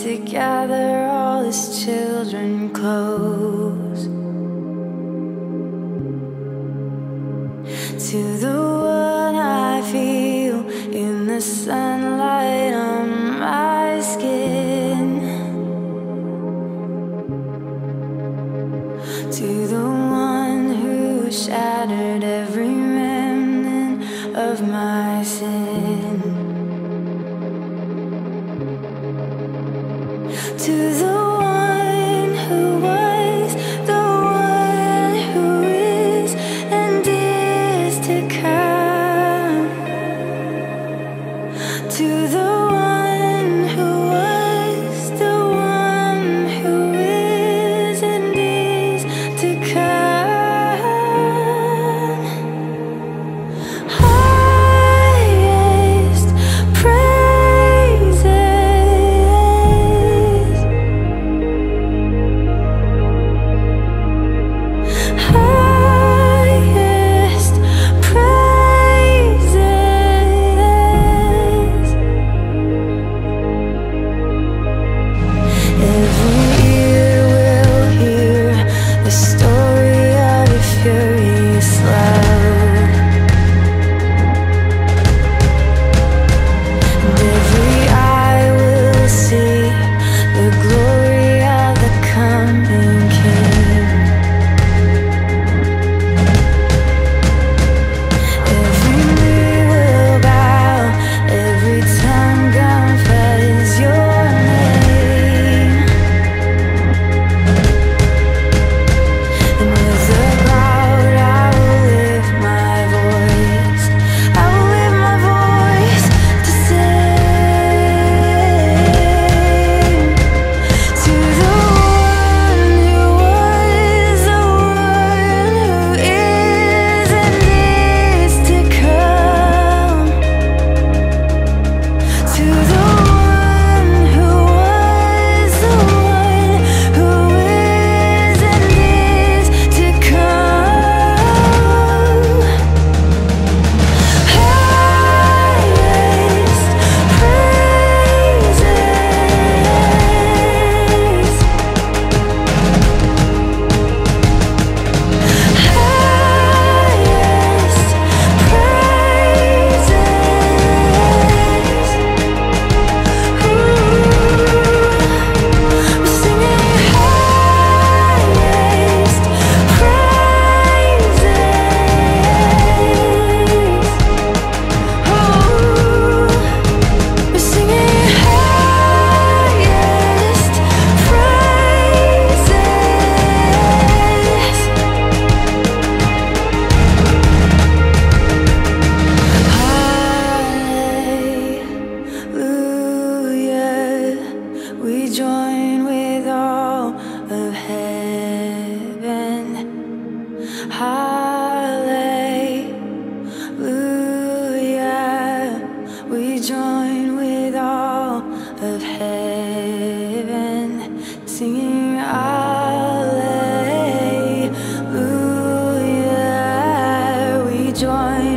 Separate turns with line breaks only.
to gather all his children close to the one I feel in the sunlight on my skin, to the one who shattered every remnant of my sin, to the one who was, the one who is and is to come, to the one who was, the one who is and is to come. Highest praises, highest praises. Every ear will hear the story of a furious love, and every eye will see the glory of the coming King. Every knee will bow, every tongue confess your name. And with the crowd I will lift my voice, I will lift my voice to sing to the one who was, the one who is and is to come, to the one who was, the one who is and is to come. Highest praises, highest praises. We're singing highest praises. We're singing highest praises. Hallelujah, we join with all of heaven. Hallelujah, we join with all of heaven, singing hallelujah. We join